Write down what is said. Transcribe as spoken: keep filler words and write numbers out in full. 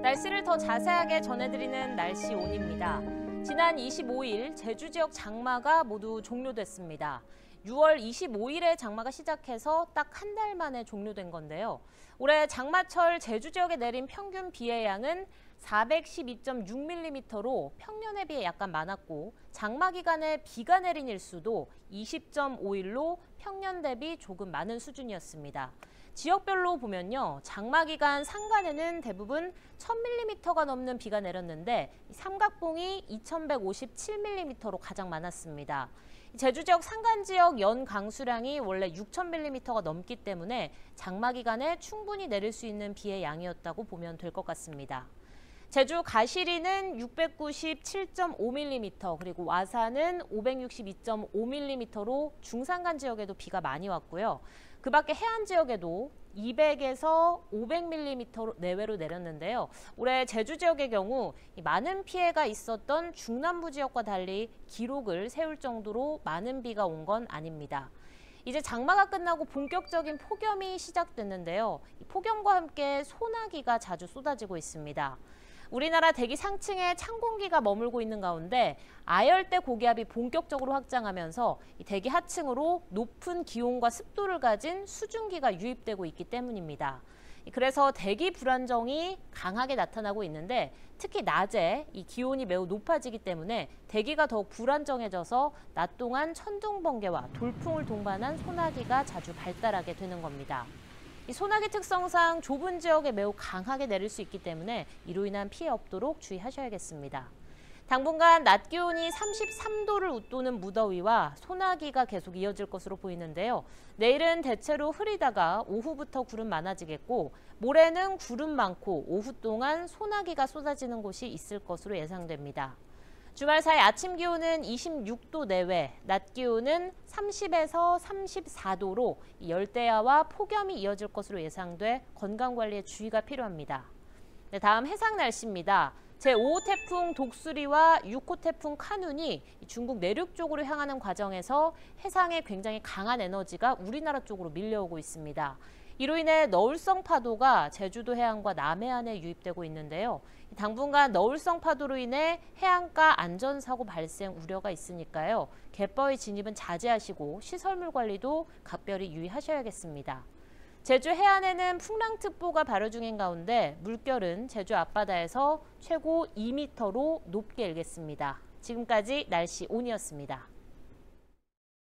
날씨를 더 자세하게 전해드리는 날씨 온입니다. 지난 이십오일 제주 지역 장마가 모두 종료됐습니다. 유월 이십오일에 장마가 시작해서 딱 한 달 만에 종료된 건데요. 올해 장마철 제주 지역에 내린 평균 비의 양은 사백십이 점 육 밀리미터로 평년에 비해 약간 많았고, 장마 기간에 비가 내린 일수도 이십 점 오일로 평년 대비 조금 많은 수준이었습니다. 지역별로 보면요, 장마 기간 산간에는 대부분 천 밀리미터가 넘는 비가 내렸는데 삼각봉이 이천백오십칠 밀리미터로 가장 많았습니다. 제주 지역 산간 지역 연 강수량이 원래 육천 밀리미터가 넘기 때문에 장마 기간에 충분히 내릴 수 있는 비의 양이었다고 보면 될 것 같습니다. 제주 가시리는 육백구십칠 점 오 밀리미터, 그리고 와사는 오백육십이 점 오 밀리미터로 중산간 지역에도 비가 많이 왔고요. 그 밖에 해안 지역에도 이백에서 오백 밀리미터 내외로 내렸는데요. 올해 제주 지역의 경우 많은 피해가 있었던 중남부 지역과 달리 기록을 세울 정도로 많은 비가 온 건 아닙니다. 이제 장마가 끝나고 본격적인 폭염이 시작됐는데요. 이 폭염과 함께 소나기가 자주 쏟아지고 있습니다. 우리나라 대기 상층에 찬 공기가 머물고 있는 가운데 아열대 고기압이 본격적으로 확장하면서 대기 하층으로 높은 기온과 습도를 가진 수증기가 유입되고 있기 때문입니다. 그래서 대기 불안정이 강하게 나타나고 있는데, 특히 낮에 이 기온이 매우 높아지기 때문에 대기가 더욱 불안정해져서 낮 동안 천둥 번개와 돌풍을 동반한 소나기가 자주 발달하게 되는 겁니다. 이 소나기 특성상 좁은 지역에 매우 강하게 내릴 수 있기 때문에 이로 인한 피해 없도록 주의하셔야겠습니다. 당분간 낮 기온이 삼십삼 도를 웃도는 무더위와 소나기가 계속 이어질 것으로 보이는데요. 내일은 대체로 흐리다가 오후부터 구름 많아지겠고, 모레는 구름 많고 오후 동안 소나기가 쏟아지는 곳이 있을 것으로 예상됩니다. 주말 사이 아침 기온은 이십육 도 내외, 낮 기온은 삼십에서 삼십사 도로 열대야와 폭염이 이어질 것으로 예상돼 건강관리에 주의가 필요합니다. 네, 다음 해상 날씨입니다. 제오호 태풍 독수리와 육호 태풍 카눈이 중국 내륙 쪽으로 향하는 과정에서 해상에 굉장히 강한 에너지가 우리나라 쪽으로 밀려오고 있습니다. 이로 인해 너울성 파도가 제주도 해안과 남해안에 유입되고 있는데요. 당분간 너울성 파도로 인해 해안가 안전사고 발생 우려가 있으니까요. 갯바위 진입은 자제하시고 시설물 관리도 각별히 유의하셔야겠습니다. 제주 해안에는 풍랑특보가 발효 중인 가운데 물결은 제주 앞바다에서 최고 이 미터로 높게 일겠습니다. 지금까지 날씨 온이었습니다.